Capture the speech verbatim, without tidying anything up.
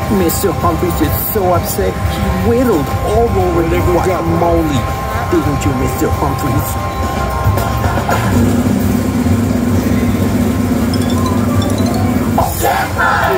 Mister Humphries is so upset, he wailed all over the guacamole. Didn't you, Mister Humphries? Jackpot!